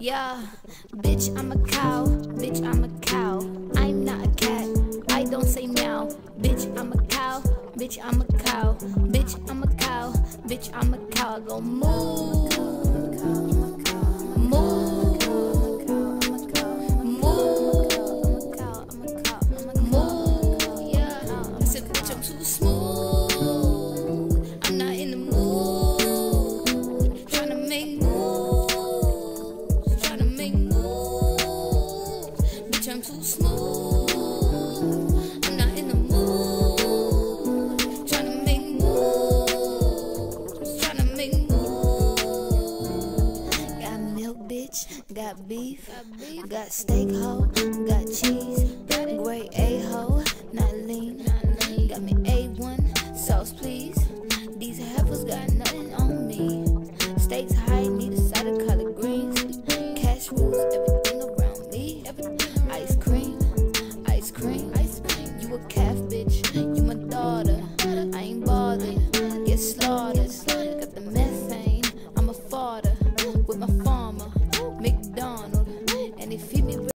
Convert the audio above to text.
Yeah, bitch, I'm a cow, bitch, I'm a cow. I'm not a cat, I don't say meow. Bitch, I'm a cow, bitch, I'm a cow. Bitch, I'm a cow, bitch, I'm a cow. I go moo, moo, moo, yeah. I said, bitch, I'm too smooth. I'm not in the mood. Tryna make moves, tryna make moves. Bitch, I'm too smooth. I'm not in the mood. Tryna make moves, tryna make moves. Got milk, bitch. Got beef. Got steak, ho. Got cheese. Great A-ho. Not lean. Got me A1. Sauce, please. These heifers got nothing on me. Stakes high.